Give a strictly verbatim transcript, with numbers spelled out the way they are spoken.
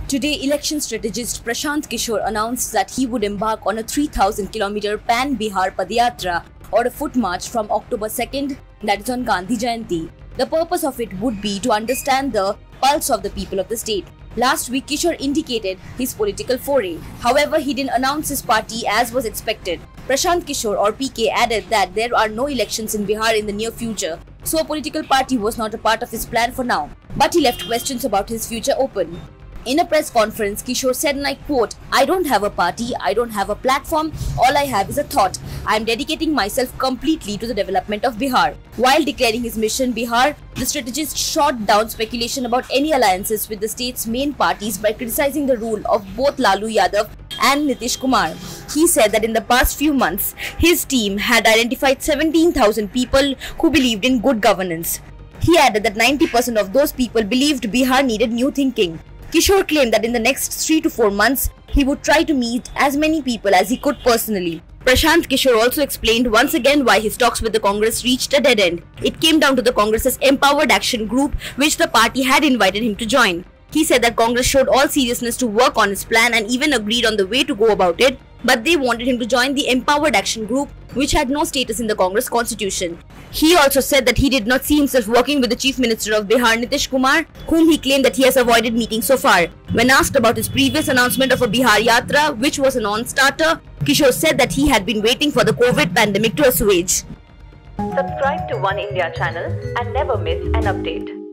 Today, election strategist Prashant Kishore announced that he would embark on a three thousand kilometer Pan-Bihar Padayatra or a foot march from October second, that is on Gandhi Jayanti. The purpose of it would be to understand the pulse of the people of the state. Last week, Kishore indicated his political foray. However, he didn't announce his party as was expected. Prashant Kishore or P K added that there are no elections in Bihar in the near future, so a political party was not a part of his plan for now. But he left questions about his future open. In a press conference, Kishore said, and I quote, "I don't have a party, I don't have a platform, all I have is a thought. I am dedicating myself completely to the development of Bihar." While declaring his mission Bihar, the strategist shot down speculation about any alliances with the state's main parties by criticizing the rule of both Lalu Yadav and Nitish Kumar. He said that in the past few months, his team had identified seventeen thousand people who believed in good governance. He added that ninety percent of those people believed Bihar needed new thinking. Kishore claimed that in the next three to four months, he would try to meet as many people as he could personally. Prashant Kishore also explained once again why his talks with the Congress reached a dead end. It came down to the Congress's Empowered Action Group, which the party had invited him to join. He said that Congress showed all seriousness to work on his plan and even agreed on the way to go about it, but they wanted him to join the Empowered Action Group, which had no status in the Congress constitution. He also said that he did not see himself working with the Chief Minister of Bihar, Nitish Kumar, whom he claimed that he has avoided meeting so far. When asked about his previous announcement of a Bihar Yatra, which was a non-starter, Kishore said that he had been waiting for the COVID pandemic to assuage. Subscribe to One India channel and never miss an update.